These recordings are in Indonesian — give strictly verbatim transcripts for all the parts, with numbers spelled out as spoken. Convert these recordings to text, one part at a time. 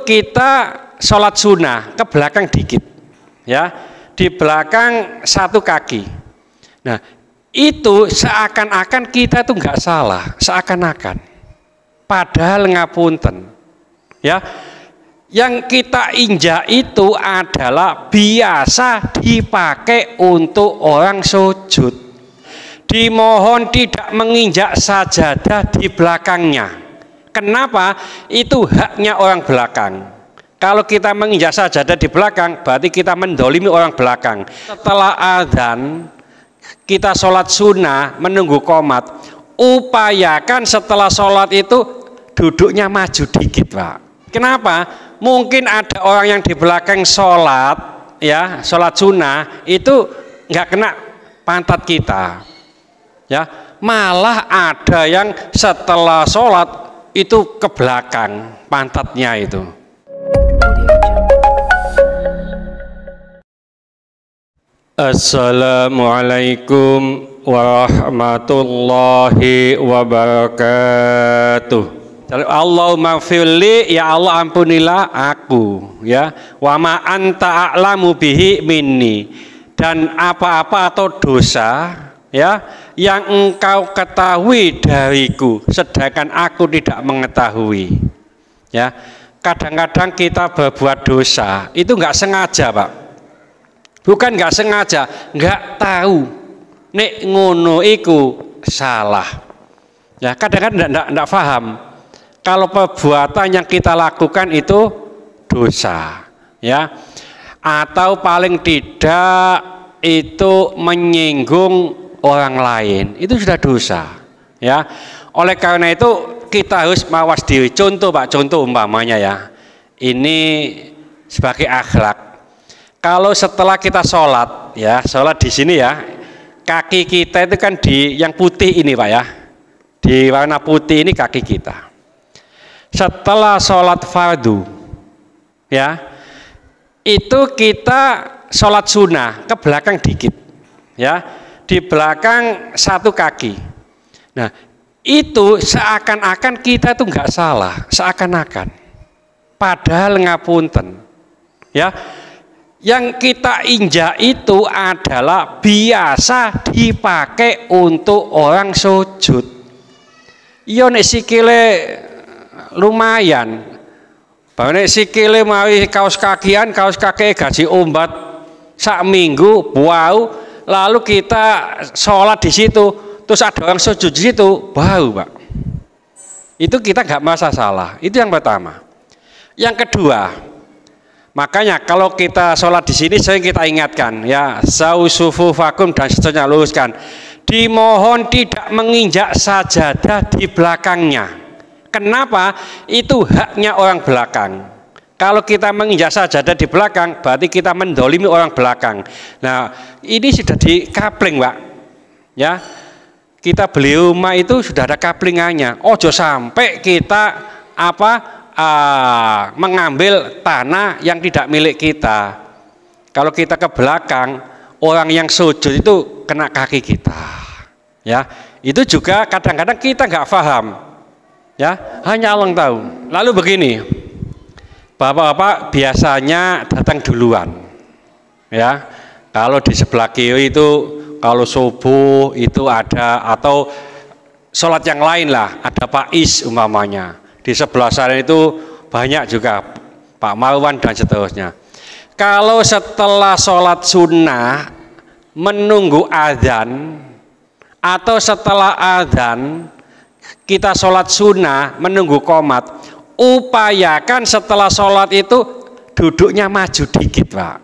kita sholat sunnah ke belakang dikit, ya, di belakang satu kaki. Nah, itu seakan-akan kita itu nggak salah, seakan-akan. Padahal ngapunten, ya. Yang kita injak itu adalah biasa dipakai untuk orang sujud. Dimohon tidak menginjak sajadah di belakangnya. Kenapa? Itu haknya orang belakang. Kalau kita menginjak sajadah di belakang, berarti kita mendolimi orang belakang. Setelah adzan, kita sholat sunnah menunggu qomat. Upayakan setelah sholat itu duduknya maju dikit, Pak. Kenapa? Mungkin ada orang yang di belakang sholat, ya, sholat sunnah itu nggak kena pantat kita, ya. Malah ada yang setelah sholat itu ke belakang pantatnya itu. Assalamualaikum warahmatullahi wabarakatuh. Allahumma firli, ya Allah ampunilah aku, ya. Wa ma anta a'lamu bihi minni, dan apa-apa atau dosa, ya, yang engkau ketahui dariku sedangkan aku tidak mengetahui, ya. Kadang-kadang kita berbuat dosa itu nggak sengaja, Pak. Bukan nggak sengaja, nggak tahu nek ngono iku salah, ya. Kadang-kadang nggak nggak paham kalau perbuatan yang kita lakukan itu dosa, ya, atau paling tidak itu menyinggung orang lain, itu sudah dosa, ya. Oleh karena itu kita harus mawas diri. Contoh, Pak, contoh umpamanya, ya, ini sebagai akhlak. Kalau setelah kita sholat, ya, sholat di sini, ya, kaki kita itu kan di yang putih ini, Pak, ya, di warna putih ini kaki kita. Setelah sholat fardu, ya, itu kita sholat sunnah ke belakang dikit, ya, di belakang satu kaki. Nah, itu seakan-akan kita itu nggak salah, seakan-akan. Padahal ngapunten, ya. Yang kita injak itu adalah biasa dipakai untuk orang sujud. Iya, nek sikile lumayan, bahwa sikile mawi kaos kakian, kaos kaki gaji ombat sak minggu, wow, lalu kita sholat di situ, terus ada orang sujud di situ, bau, Pak. Itu kita nggak merasa salah. Itu yang pertama. Yang kedua, makanya kalau kita sholat di sini, sering kita ingatkan, ya, sausufu vakum dan seterusnya, luruskan. Dimohon tidak menginjak sajadah di belakangnya. Kenapa? Itu haknya orang belakang. Kalau kita menginjak sajadah di belakang, berarti kita mendolimi orang belakang. Nah, ini sudah dikapling, Pak, ya. Kita beli rumah itu sudah ada kaplingannya. Ojo sampai kita apa uh, mengambil tanah yang tidak milik kita. Kalau kita ke belakang, orang yang sujud itu kena kaki kita, ya. Itu juga kadang-kadang kita nggak paham, ya, hanya Allah tahu. Lalu begini, bapak-bapak biasanya datang duluan, ya. Kalau di sebelah kiri itu, kalau subuh itu ada, atau sholat yang lain lah, ada Pak Is umpamanya. Di sebelah sana itu banyak juga Pak Marwan dan seterusnya. Kalau setelah sholat sunnah menunggu adzan, atau setelah adzan kita sholat sunnah menunggu qomat, upayakan setelah sholat itu duduknya maju dikit, Pak,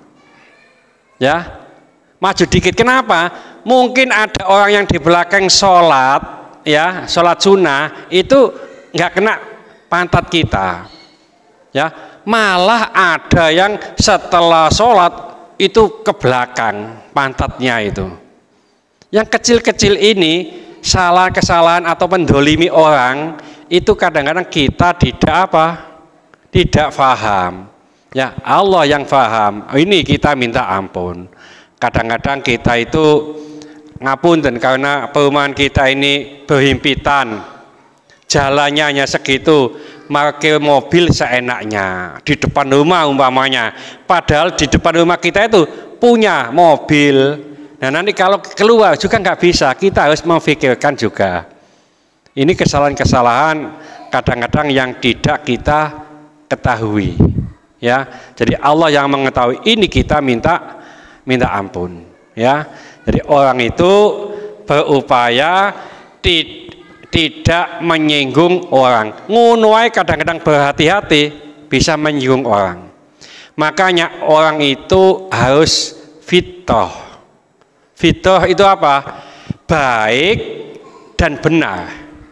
ya, maju dikit. Kenapa? Mungkin ada orang yang di belakang sholat, ya, sholat sunnah itu nggak kena pantat kita, ya, malah ada yang setelah sholat itu ke belakang pantatnya itu. Yang kecil-kecil ini, salah kesalahan atau mendolimi orang itu kadang-kadang kita tidak apa, tidak paham, ya, Allah yang paham. Ini kita minta ampun. Kadang-kadang kita itu ngapunten karena perumahan kita ini berhimpitan, jalannya hanya segitu, pakai mobil seenaknya di depan rumah umpamanya, padahal di depan rumah kita itu punya mobil. Nah nanti kalau keluar juga nggak bisa, kita harus memikirkan juga. Ini kesalahan-kesalahan kadang-kadang yang tidak kita ketahui, ya. Jadi Allah yang mengetahui ini, kita minta minta ampun, ya. Jadi orang itu berupaya ti, tidak menyinggung orang. Ngono ae kadang-kadang berhati-hati bisa menyinggung orang. Makanya orang itu harus fitrah. Fitrah itu apa? Baik dan benar.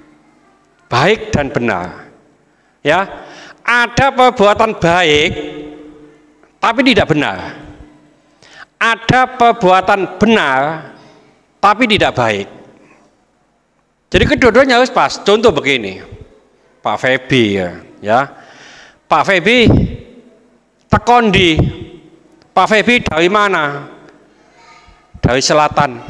Baik dan benar. Ya, ada perbuatan baik tapi tidak benar. Ada perbuatan benar tapi tidak baik. Jadi kedua-duanya harus pas. Contoh begini, Pak Febi ya, ya. Pak Febi tekondi. Pak Febi dari mana? Dari selatan.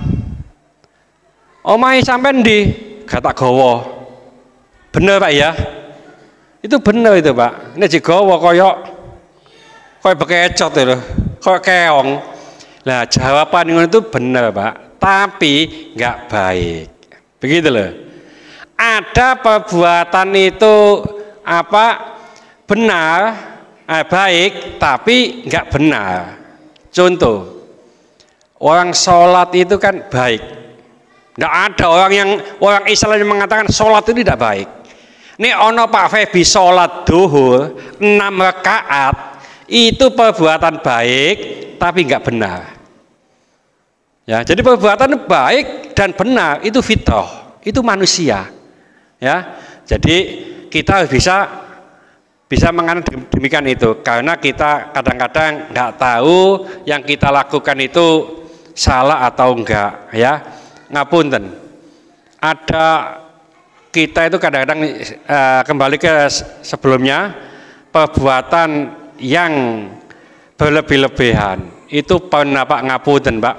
Omahe sampean ndi? Gatak Gawa. Bener Pak ya? Itu bener itu Pak. Nek Gawa koyok koyok bekecot itu, koyok keong. Nah jawaban itu bener Pak, tapi nggak baik. Begitu loh. Ada perbuatan itu apa benar, eh, baik, tapi nggak benar. Contoh, orang sholat itu kan baik. Nggak ada orang yang orang Islam yang mengatakan sholat itu tidak baik. Ini ono Pak Febi sholat duhur enam rakaat itu perbuatan baik, tapi nggak benar. Ya, jadi perbuatan baik dan benar itu fitrah, itu manusia. Ya, jadi kita bisa bisa menganut demikian itu, karena kita kadang-kadang nggak tahu yang kita lakukan itu salah atau enggak. Ya, ngapunten. Ada kita itu kadang-kadang uh, kembali ke sebelumnya, perbuatan yang berlebih-lebihan itu pernah Pak ngapunten Pak.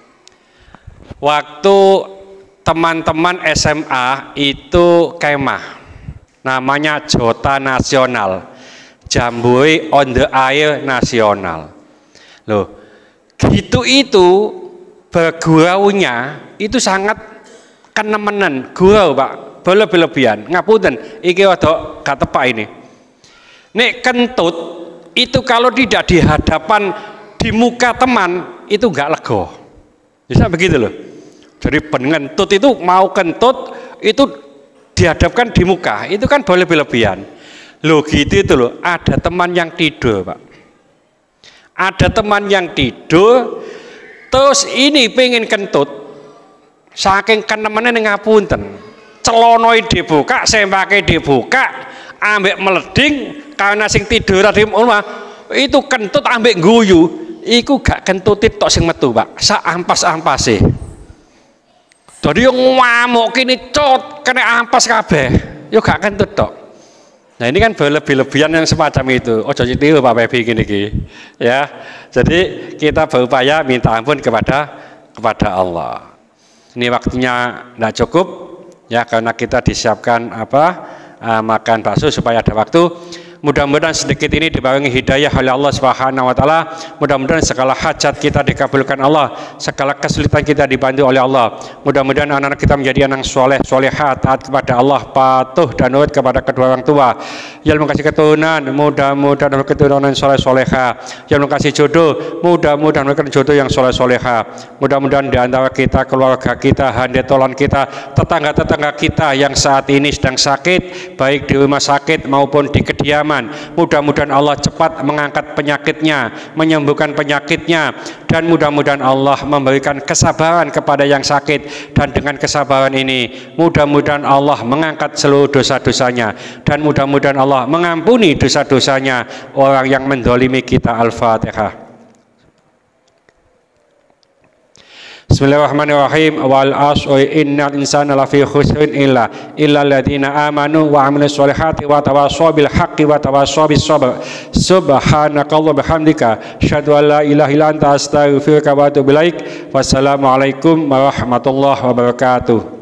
Waktu teman-teman S M A itu kemah, namanya Jota Nasional, Jambore on the Air Nasional. Loh, gitu itu berguraunya itu sangat kenemenan, gurau Pak, berlebih-lebihan. Ngapunten, iki rada gak tepak ini. Nek kentut itu kalau tidak di hadapan di muka teman itu gak lego. Bisa begitu loh. Jadi pengentut itu mau kentut itu dihadapkan di muka, itu kan boleh berlebihan. Loh gitu itu loh, ada teman yang tidur Pak. Ada teman yang tidur, terus ini pengen kentut, saking kenemennya ngapunten, celonoi dibuka, sembake dibuka, ambek meleding, karena sing tidur tadi omah itu kentut ambek guyu, iku gak kentutit tok sing metu Pak, sak ampas-ampase. Jadi yang ngamuk kini cot kena ampas kabeh, yo gak kentut tok. Nah ini kan berlebih-lebihan yang semacam itu. Ojo tiru Pak Febi gini gini, ya. Jadi kita berupaya minta ampun kepada kepada Allah. Ini waktunya tidak cukup, ya, karena kita disiapkan apa uh, makan bakso supaya ada waktu. Mudah-mudahan sedikit ini dibarengi hidayah oleh Allah Subhanahu wa taala. Mudah-mudahan segala hajat kita dikabulkan Allah, segala kesulitan kita dibantu oleh Allah. Mudah-mudahan anak-anak kita menjadi anak soleh, solehat, taat kepada Allah, patuh dan nurut kepada kedua orang tua. Yang mengasih keturunan, mudah-mudahan keturunan soleh soleha. Yang mengasih jodoh, mudah-mudahan memberikan jodoh yang soleh soleha. Mudah-mudahan di antara kita, keluarga kita, handetolan kita, tetangga-tetangga kita yang saat ini sedang sakit, baik di rumah sakit maupun di kediaman, mudah-mudahan Allah cepat mengangkat penyakitnya, menyembuhkan penyakitnya, dan mudah-mudahan Allah memberikan kesabaran kepada yang sakit, dan dengan kesabaran ini mudah-mudahan Allah mengangkat seluruh dosa-dosanya, dan mudah-mudahan Allah mengampuni dosa-dosanya orang yang mendolimi kita. Al-Fatihah. Bismillahirrahmanirrahim. Wal asri innal insana lafi khusrin illa illa alladziina amanu wa 'amilus solihati wa tawassaw bil haqqi wa tawassaw bis sabr. Subhanakallahumma bihamdika asyhadu an la ilaha illa anta astaghfiruka wa atubu ilaik. Wassalamualaikum warahmatullahi wabarakatuh.